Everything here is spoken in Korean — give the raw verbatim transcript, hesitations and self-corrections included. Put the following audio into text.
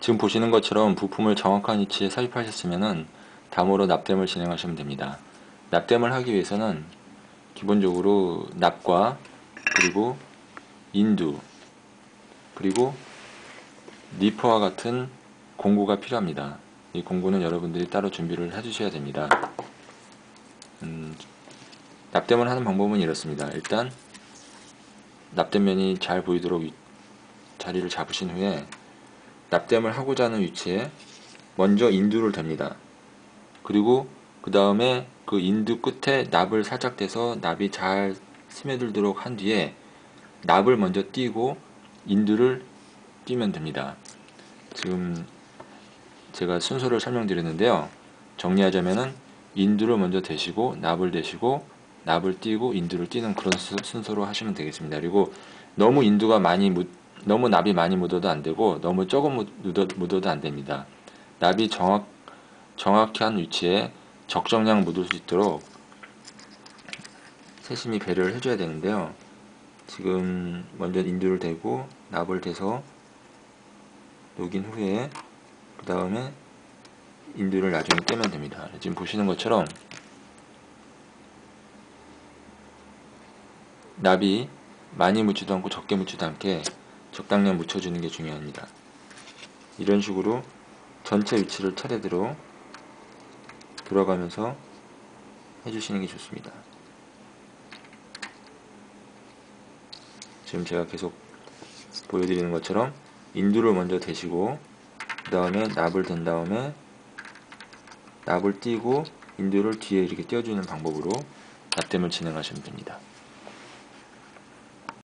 지금 보시는 것처럼 부품을 정확한 위치에 삽입하셨으면 다음으로 납땜을 진행하시면 됩니다. 납땜을 하기 위해서는 기본적으로 납과 그리고 인두 그리고 니퍼와 같은 공구가 필요합니다. 이 공구는 여러분들이 따로 준비를 해주셔야 됩니다. 음, 납땜을 하는 방법은 이렇습니다. 일단 납땜면이 잘 보이도록 위, 자리를 잡으신 후에 납땜을 하고자 하는 위치에 먼저 인두를 댑니다. 그리고 그 다음에 그 인두 끝에 납을 살짝 대서 납이 잘 스며들도록 한 뒤에 납을 먼저 띄고 인두를 띄면 됩니다. 지금 제가 순서를 설명드렸는데요. 정리하자면은 인두를 먼저 대시고 납을 대시고 납을 띄고 인두를 띄는 그런 수, 순서로 하시면 되겠습니다. 그리고 너무 인두가 많이 묻, 너무 납이 많이 묻어도 안 되고 너무 조금 묻어, 묻어도 안 됩니다. 납이 정확, 정확히 한 위치에 적정량 묻을 수 있도록 세심히 배려를 해줘야 되는데요. 지금 먼저 인두를 대고 납을 대서 녹인 후에 그 다음에 인두를 나중에 떼면 됩니다. 지금 보시는 것처럼 납이 많이 묻지도 않고 적게 묻지도 않게 적당량 묻혀주는 게 중요합니다. 이런 식으로 전체 위치를 차례대로 돌아가면서 해주시는 게 좋습니다. 지금 제가 계속 보여드리는 것처럼 인두를 먼저 대시고 그 다음에 납을 댄 다음에 납을 띄고 인두를 뒤에 이렇게 띄워주는 방법으로 납땜을 진행하시면 됩니다.